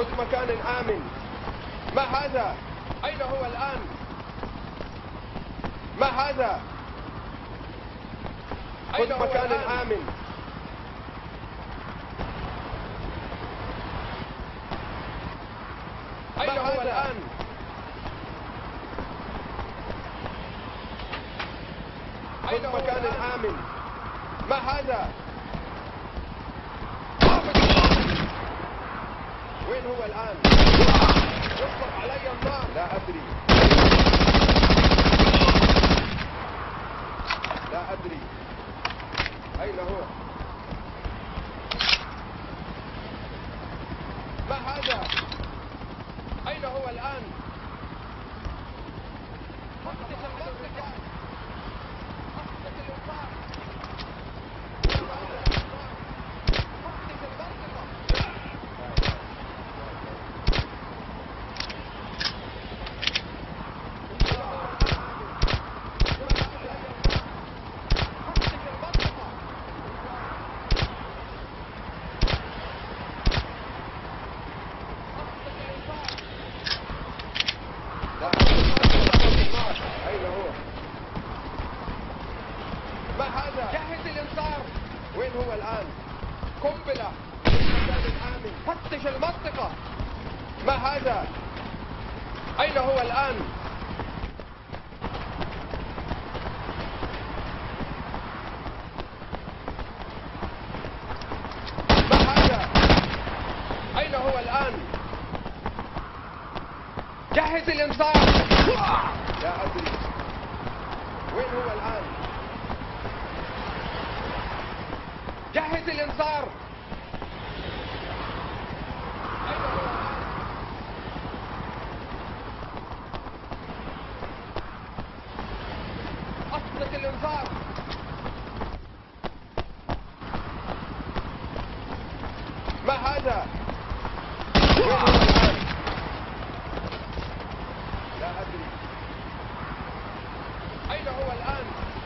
خذ مكان آمن. ما هذا؟ أين هو الآن؟ ما هذا؟ خذ مكان آمن. أين هو الآن؟ خذ مكان آمن. ما هذا؟ وين هو الآن؟ يطلق علي النار. لا أدري. لا أدري. أين هو؟ ما هذا؟ أين هو الآن؟ فتش المنطقة. فتش الإنفاق. فتش المنطقة. أين هو؟ ما هذا؟ جهز الإنذار. وين هو الآن؟ قنبلة في مكان آمن. فتش المنطقة. ما هذا؟ أين هو الآن؟ ما هذا؟ أين هو الآن؟ جهز الإنذار. لا أدري. وين هو الآن؟ جهز الإنذار. أين هو الآن؟ أطلق الإنذار. ما هذا؟ وين هو الآن؟ لا أدري. أين هو الآن؟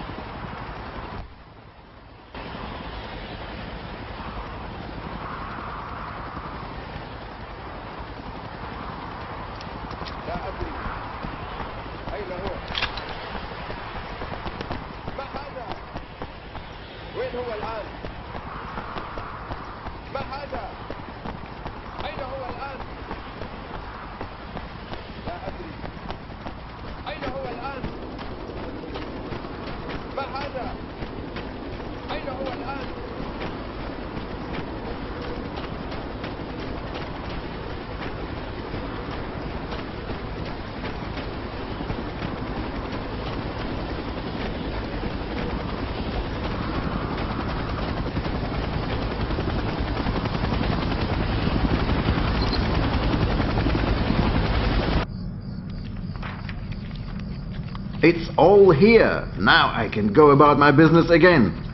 لا أدري. أين هو؟ ما هذا؟ وين هو الآن؟ ما هذا؟ أين هو الآن؟ لا أدري. أين هو الآن؟ ما هذا؟ أين هو الآن؟ It's all here. Now I can go about my business again.